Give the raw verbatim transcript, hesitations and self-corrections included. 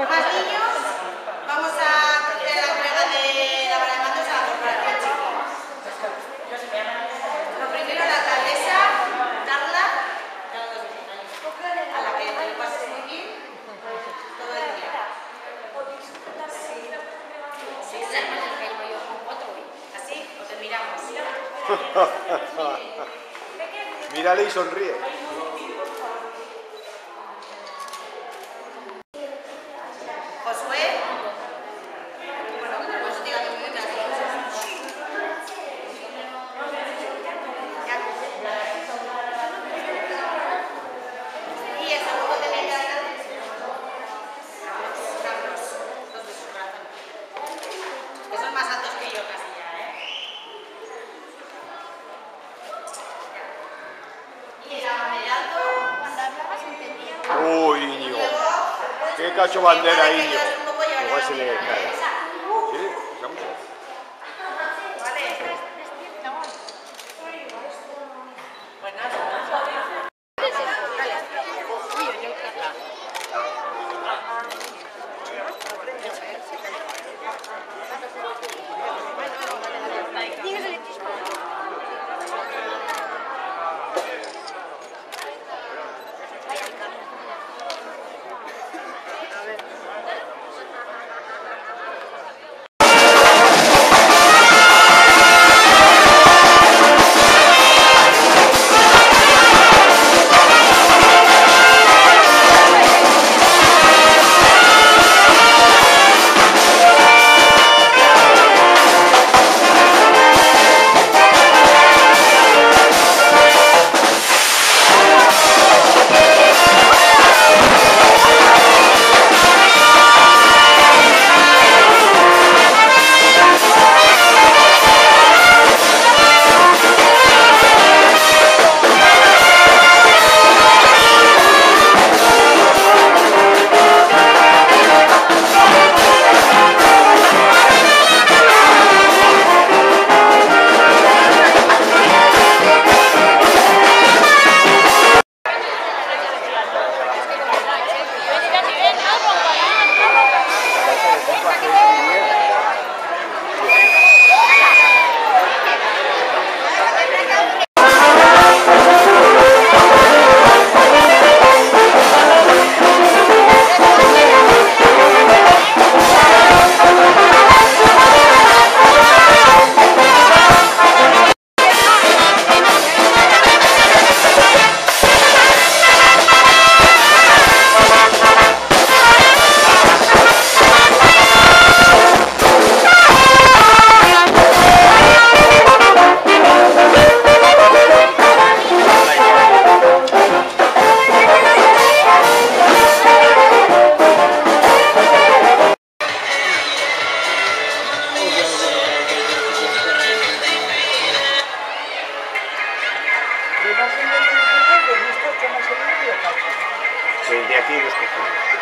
Más niños, vamos a hacer la entrega de la vara de mandos a la corporación chica. Lo primero, la alcaldesa, Carla, a la que te lo pases muy bien todo el día. Sí, sí, así, o terminamos. Mírale y sonríe. Josué. Bueno, pues diga que me venga. Y el segundo de la Carlos. Dos besos, corazón. Que son más altos que yo casi ya, ¿eh? Y el alto, cuando hablabas entendía. Uy, Íñigo. Qué cacho bandera, Íñigo. Igual se le cae. Sí, está mucho. Vale. Pues nada. Sí, de aquí los cogemos.